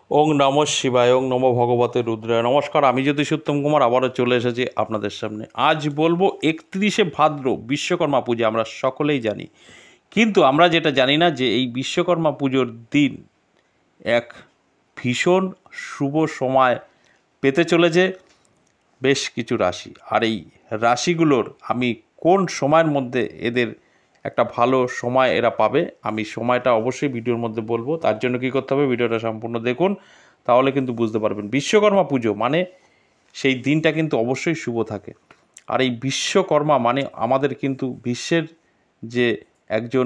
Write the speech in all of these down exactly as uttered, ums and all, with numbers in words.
ওং নমঃ শিবায়, ওং নমো ভগবতে রুদ্রায়। নমস্কার, আমি জ্যোতিষ উত্তম কুমার আবারও চলে এসেছি আপনাদের সামনে। আজ বলবো একত্রিশে ভাদ্র বিশ্বকর্মা পুজো। আমরা সকলেই জানি, কিন্তু আমরা যেটা জানি না যে এই বিশ্বকর্মা পুজোর দিন এক ভীষণ শুভ সময় পেতে চলেছে বেশ কিছু রাশি। আর এই রাশিগুলোর আমি কোন সময়ের মধ্যে এদের একটা ভালো সময় এরা পাবে, আমি সময়টা অবশ্যই ভিডিওর মধ্যে বলবো। তার জন্য কী করতে হবে, ভিডিওটা সম্পূর্ণ দেখুন, তাহলে কিন্তু বুঝতে পারবেন। বিশ্বকর্মা পুজো মানে সেই দিনটা কিন্তু অবশ্যই শুভ থাকে। আর এই বিশ্বকর্মা মানে আমাদের কিন্তু বিশ্বের যে একজন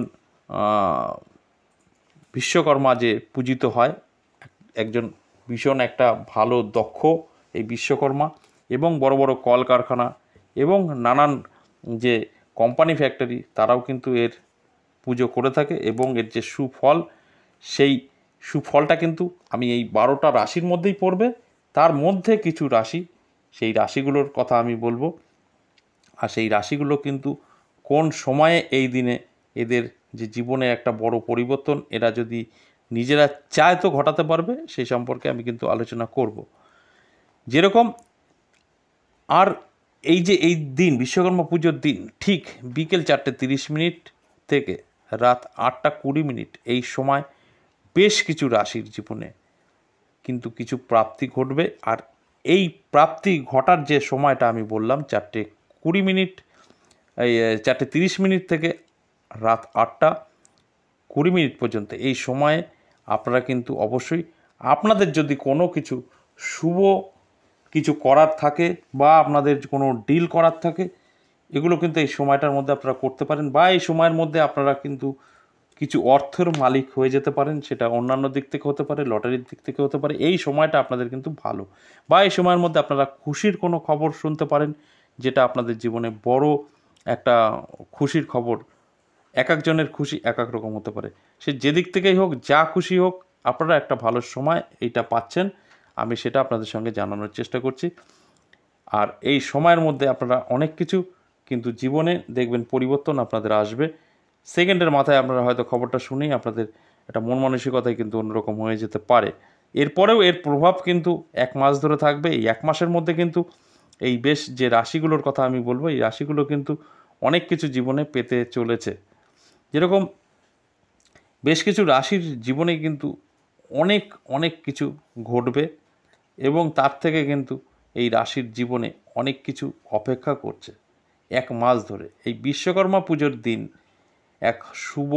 বিশ্বকর্মা যে পূজিত হয়, একজন ভীষণ একটা ভালো দক্ষ এই বিশ্বকর্মা, এবং বড় বড় কলকারখানা এবং নানান যে কোম্পানি ফ্যাক্টরি তারাও কিন্তু এর পুজো করে থাকে। এবং এর যে সুফল, সেই সুফলটা কিন্তু আমি এই বারোটা রাশির মধ্যেই পড়বে। তার মধ্যে কিছু রাশি, সেই রাশিগুলোর কথা আমি বলবো। আর সেই রাশিগুলো কিন্তু কোন সময়ে এই দিনে এদের যে জীবনে একটা বড় পরিবর্তন এরা যদি নিজেরা চায় তো ঘটাতে পারবে, সেই সম্পর্কে আমি কিন্তু আলোচনা করব। যেরকম আর এই যে এই দিন বিশ্বকর্মা পুজোর দিন ঠিক বিকেল চারটে তিরিশ মিনিট থেকে রাত আটটা কুড়ি মিনিট এই সময় বেশ কিছু রাশির জীবনে কিন্তু কিছু প্রাপ্তি ঘটবে। আর এই প্রাপ্তি ঘটার যে সময়টা আমি বললাম চারটে কুড়ি মিনিট এই চারটে তিরিশ মিনিট থেকে রাত আটটা কুড়ি মিনিট পর্যন্ত, এই সময়ে আপনারা কিন্তু অবশ্যই আপনাদের যদি কোনো কিছু শুভ কিছু করার থাকে বা আপনাদের কোনো ডিল করার থাকে, এগুলো কিন্তু এই সময়টার মধ্যে আপনারা করতে পারেন। বা এই সময়ের মধ্যে আপনারা কিন্তু কিছু অর্থের মালিক হয়ে যেতে পারেন। সেটা অন্যান্য দিক থেকে হতে পারে, লটারির দিক থেকে হতে পারে। এই সময়টা আপনাদের কিন্তু ভালো। বা এই সময়ের মধ্যে আপনারা খুশির কোনো খবর শুনতে পারেন, যেটা আপনাদের জীবনে বড় একটা খুশির খবর। এক একজনের খুশি এক এক রকম হতে পারে, সে যেদিক থেকেই হোক, যা খুশি হোক, আপনারা একটা ভালো সময় এইটা পাচ্ছেন। আমি সেটা আপনাদের সঙ্গে জানানোর চেষ্টা করছি। আর এই সময়ের মধ্যে আপনারা অনেক কিছু কিন্তু জীবনে দেখবেন পরিবর্তন আপনাদের আসবে। সেকেন্ডের মাথায় আপনারা হয়তো খবরটা শুনেই আপনাদের একটা মন মানসিকতায় কিন্তু অন্যরকম হয়ে যেতে পারে। এরপরেও এর প্রভাব কিন্তু এক মাস ধরে থাকবে। এই এক মাসের মধ্যে কিন্তু এই বেশ যে রাশিগুলোর কথা আমি বলবো, এই রাশিগুলো কিন্তু অনেক কিছু জীবনে পেতে চলেছে। যেরকম বেশ কিছু রাশির জীবনে কিন্তু অনেক অনেক কিছু ঘটবে, এবং তার থেকে কিন্তু এই রাশির জীবনে অনেক কিছু অপেক্ষা করছে এক মাস ধরে। এই বিশ্বকর্মা পুজোর দিন এক শুভ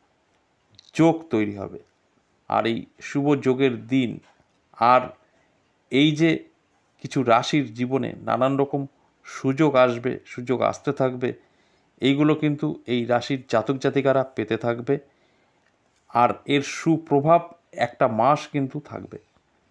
যোগ তৈরি হবে। আর এই শুভ যোগের দিন আর এই যে কিছু রাশির জীবনে নানান রকম সুযোগ আসবে, সুযোগ আসতে থাকবে, এইগুলো কিন্তু এই রাশির জাতক জাতিকারা পেতে থাকবে। আর এর সুপ্রভাব একটা মাস কিন্তু থাকবে।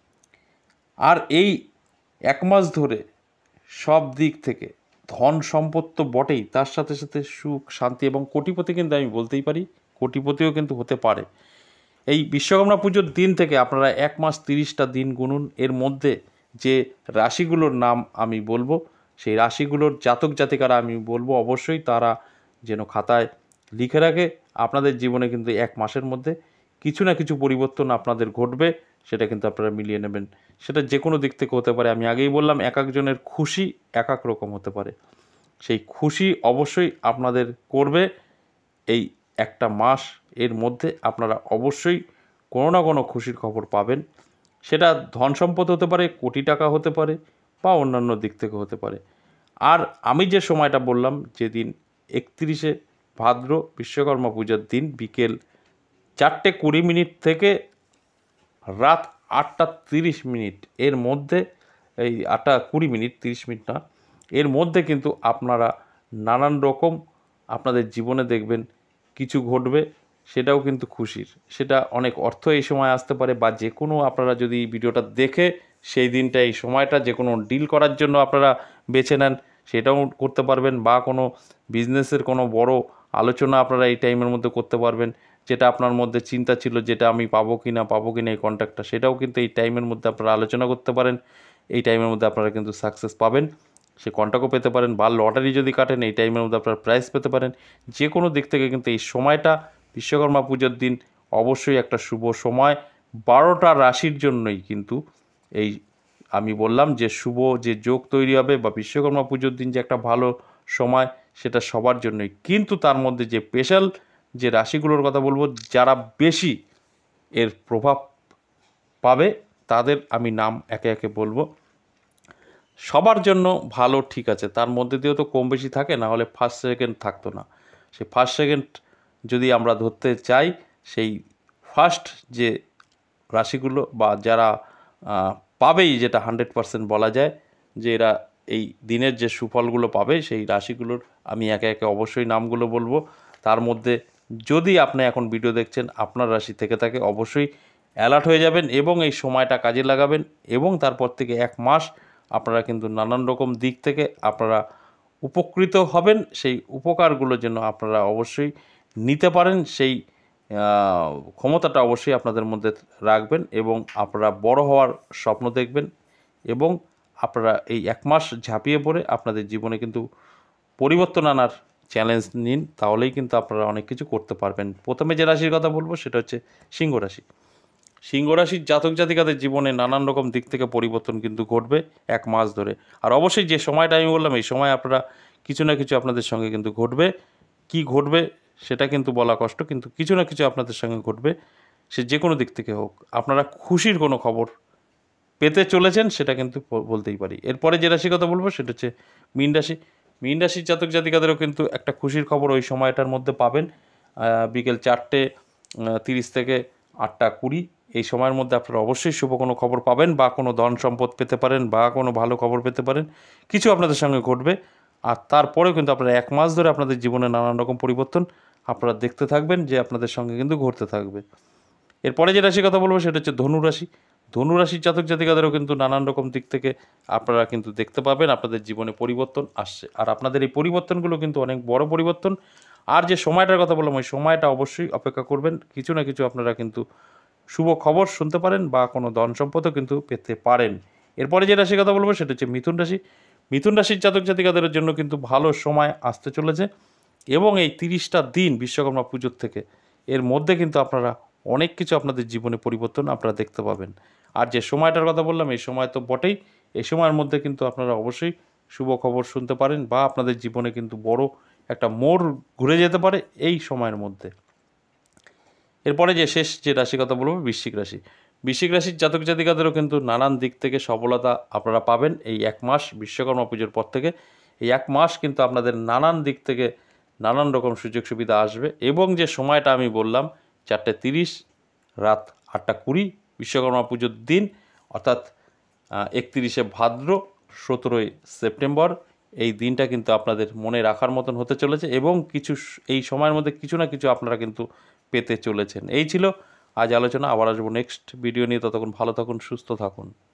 আর এই এক মাস ধরে সব দিক থেকে ধন সম্পদ তো বটেই, তার সাথে সাথে সুখ শান্তি এবং কোটিপতি কিন্তু আমি বলতেই পারি, কোটিপতিও কিন্তু হতে পারে। এই বিশ্বকর্মা পুজোর দিন থেকে আপনারা এক মাস তিরিশটা দিন গুনুন। এর মধ্যে যে রাশিগুলোর নাম আমি বলবো, সেই রাশিগুলোর জাতক জাতিকারা আমি বলবো অবশ্যই তারা যেন খাতায় লিখে রাখে। আপনাদের জীবনে কিন্তু এক মাসের মধ্যে কিছু না কিছু পরিবর্তন আপনাদের ঘটবে, সেটা কিন্তু আপনারা মিলিয়ে নেবেন। সেটা যে কোনো দিক থেকে হতে পারে। আমি আগেই বললাম এক একজনের খুশি এক এক রকম হতে পারে। সেই খুশি অবশ্যই আপনাদের করবে। এই একটা মাস এর মধ্যে আপনারা অবশ্যই কোনো না কোনো খুশির খবর পাবেন। সেটা ধন সম্পদ হতে পারে, কোটি টাকা হতে পারে, বা অন্যান্য দিক থেকে হতে পারে। আর আমি যে সময়টা বললাম, যেদিন একত্রিশে ভাদ্র বিশ্বকর্মা পূজার দিন বিকেল চারটে কুড়ি মিনিট থেকে রাত আটটা তিরিশ মিনিট এর মধ্যে, এই আটটা কুড়ি মিনিট তিরিশ মিনিট না, এর মধ্যে কিন্তু আপনারা নানান রকম আপনাদের জীবনে দেখবেন কিছু ঘটবে, সেটাও কিন্তু খুশির। সেটা অনেক অর্থ এই সময় আসতে পারে, বা যে কোনো আপনারা যদি ভিডিওটা দেখে সেই দিনটা এই সময়টা যে কোনো ডিল করার জন্য আপনারা বেছে নেন, সেটাও করতে পারবেন। বা কোনো বিজনেসের কোনো বড় আলোচনা আপনারা এই টাইমের মধ্যে করতে পারবেন, যেটা আপনার মধ্যে চিন্তা ছিল, যেটা আমি পাবো কি না পাবো কি না এই কন্ট্যাক্টটা, সেটাও কিন্তু এই টাইমের মধ্যে আপনারা আলোচনা করতে পারেন। এই টাইমের মধ্যে আপনারা কিন্তু সাকসেস পাবেন, সে কন্ট্যাক্টও পেতে পারেন। বা লটারি যদি কাটেন, এই টাইমের মধ্যে আপনারা প্রাইজ পেতে পারেন। যে কোনো দিক থেকে কিন্তু এই সময়টা বিশ্বকর্মা পুজোর দিন অবশ্যই একটা শুভ সময়। বারোটা রাশির জন্যই কিন্তু এই আমি বললাম যে শুভ যে যোগ তৈরি হবে বা বিশ্বকর্মা পুজোর দিন যে একটা ভালো সময়, সেটা সবার জন্যই। কিন্তু তার মধ্যে যে স্পেশাল যে রাশিগুলোর কথা বলবো, যারা বেশি এর প্রভাব পাবে, তাদের আমি নাম একে একে বলবো। সবার জন্য ভালো, ঠিক আছে, তার মধ্যে দিয়েও তো কম বেশি থাকে, না হলে ফার্স্ট সেকেন্ড থাকতো না। সেই ফার্স্ট সেকেন্ড যদি আমরা ধরতে চাই, সেই ফার্স্ট যে রাশিগুলো বা যারা পাবেই, যেটা হান্ড্রেড পারসেন্ট বলা যায় যে এরা এই দিনের যে সুফলগুলো পাবে, সেই রাশিগুলোর আমি একে একে অবশ্যই নামগুলো বলবো। তার মধ্যে যদি আপনি এখন ভিডিও দেখছেন, আপনার রাশি থেকে থাকে, অবশ্যই অ্যালার্ট হয়ে যাবেন এবং এই সময়টা কাজে লাগাবেন। এবং তারপর থেকে এক মাস আপনারা কিন্তু নানান রকম দিক থেকে আপনারা উপকৃত হবেন। সেই উপকারগুলোর জন্য আপনারা অবশ্যই নিতে পারেন, সেই ক্ষমতাটা অবশ্যই আপনাদের মধ্যে রাখবেন এবং আপনারা বড় হওয়ার স্বপ্ন দেখবেন। এবং আপনারা এই এক মাস ঝাঁপিয়ে পড়ে আপনাদের জীবনে কিন্তু পরিবর্তন আনার চ্যালেঞ্জ নিন, তাহলেই কিন্তু আপনারা অনেক কিছু করতে পারবেন। প্রথমে যে রাশির কথা বলবো সেটা হচ্ছে সিংহ রাশি। সিংহ রাশির জাতক জাতিকাদের জীবনে নানান রকম দিক থেকে পরিবর্তন কিন্তু ঘটবে এক মাস ধরে। আর অবশ্যই যে সময়টা আমি বললাম, এই সময় আপনারা কিছু না কিছু আপনাদের সঙ্গে কিন্তু ঘটবে। কি ঘটবে সেটা কিন্তু বলা কষ্ট, কিন্তু কিছু না কিছু আপনাদের সঙ্গে ঘটবে, সে যে কোনো দিক থেকে হোক। আপনারা খুশির কোনো খবর পেতে চলেছেন, সেটা কিন্তু বলতেই পারি। এরপরে যে রাশির কথা বলবো সেটা হচ্ছে মীন রাশি। মীন রাশির জাতক জাতিকাদেরও কিন্তু একটা খুশির খবর ওই সময়টার মধ্যে পাবেন। বিকেল চারটে তিরিশ থেকে আটটা কুড়ি এই সময়ের মধ্যে আপনারা অবশ্যই শুভ কোনো খবর পাবেন, বা কোনো ধন সম্পদ পেতে পারেন, বা কোনো ভালো খবর পেতে পারেন, কিছু আপনাদের সঙ্গে ঘটবে। আর তারপরেও কিন্তু আপনারা এক মাস ধরে আপনাদের জীবনে নানান রকম পরিবর্তন আপনারা দেখতে থাকবেন, যে আপনাদের সঙ্গে কিন্তু ঘটতে থাকবে। এরপরে যে রাশির কথা বলবো সেটা হচ্ছে ধনু রাশি। ধনু রাশির জাতক জাতিকাদেরও কিন্তু নানান রকম দিক থেকে আপনারা কিন্তু দেখতে পাবেন আপনাদের জীবনে পরিবর্তন আসছে। আর আপনাদের এই পরিবর্তনগুলো কিন্তু অনেক বড় পরিবর্তন। আর যে সময়টার কথা বললাম, ওই সময়টা অবশ্যই অপেক্ষা করবেন, কিছু না কিছু আপনারা কিন্তু শুভ খবর শুনতে পারেন বা কোনো ধন সম্পদও কিন্তু পেতে পারেন। এরপরে যে রাশির কথা বলবো সেটা হচ্ছে মিথুন রাশি। মিথুন রাশির জাতক জাতিকাদের জন্য কিন্তু ভালো সময় আসতে চলেছে এবং এই তিরিশটা দিন বিশ্বকর্মা পুজোর থেকে এর মধ্যে কিন্তু আপনারা অনেক কিছু আপনাদের জীবনে পরিবর্তন আপনারা দেখতে পাবেন। আর যে সময়টার কথা বললাম, এই সময় তো বটেই, এই সময়ের মধ্যে কিন্তু আপনারা অবশ্যই শুভ খবর শুনতে পারেন বা আপনাদের জীবনে কিন্তু বড় একটা মোড় ঘুরে যেতে পারে এই সময়ের মধ্যে। এরপরে যে শেষ যে রাশির কথা বলবো, বৃশ্চিক রাশি। বৃশ্চিক রাশির জাতক জাতিকাদেরও কিন্তু নানান দিক থেকে সফলতা আপনারা পাবেন এই এক মাস বিশ্বকর্মা পুজোর পর থেকে। এই এক মাস কিন্তু আপনাদের নানান দিক থেকে নানান রকম সুযোগ সুবিধা আসবে। এবং যে সময়টা আমি বললাম, চারটে তিরিশ রাত আটটা কুড়ি বিশ্বকর্মা পুজোর দিন, অর্থাৎ একত্রিশে ভাদ্র সতেরোই সেপ্টেম্বর, এই দিনটা কিন্তু আপনাদের মনে রাখার মতন হতে চলেছে এবং কিছু এই সময়ের মধ্যে কিছু না কিছু আপনারা কিন্তু পেতে চলেছেন। এই ছিল আজ আলোচনা। আবার আসবো নেক্সট ভিডিও নিয়ে। ততক্ষণ ভালো থাকুন, সুস্থ থাকুন।